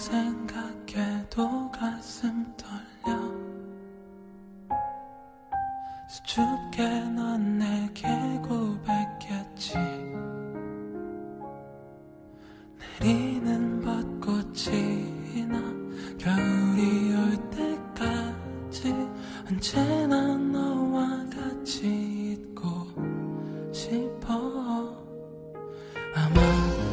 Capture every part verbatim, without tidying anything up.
생각해도 가슴 떨려. 수줍게 넌 내게 고백했지. 내리는 벚꽃이나 겨울이 올 때까지 언제나 너와 같이 있고 싶어. 아마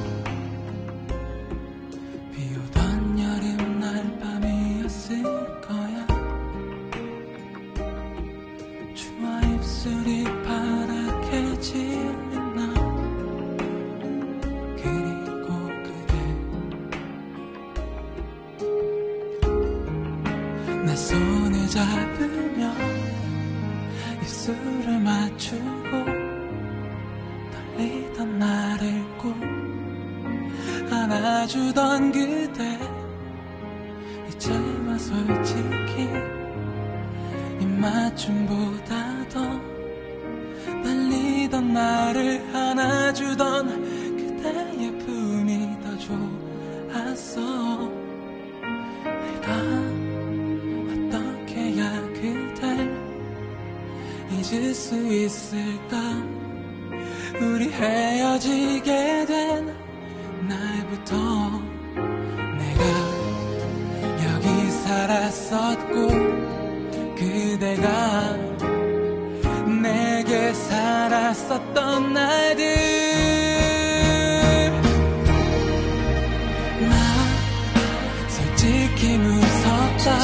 비오던 여름날 밤이었을 거야. 주와 입술이 파랗게 질린 날, 그리고 그게 내 손을 잡으며 입술을 맞추고 떨리던 나를 꼭 안아주던 그대. 이제와 솔직히 입맞춤보다 더 떨리던 나를 안아주던 그대의 품이 더 좋았어. 내가 어떻게 해야 그댈 잊을 수 있을까. 우리 헤어지게 된 날부터 내가 여기 살았었고 그대가 내게 살았었던 날들. 나 솔직히 무섭다.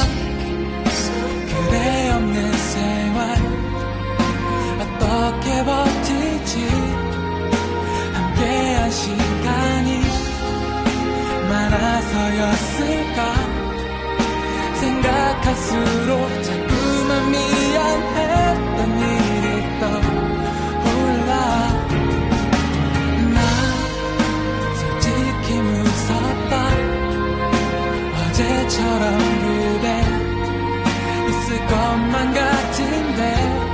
그대 없는 생활 어떻게 버틸지. 함께한 시간이 많아서였을까. 생각할수록 자꾸만 미안했던 일이 떠올라. 나 솔직히 무섭다. 어제처럼 그대 있을 것만 같은데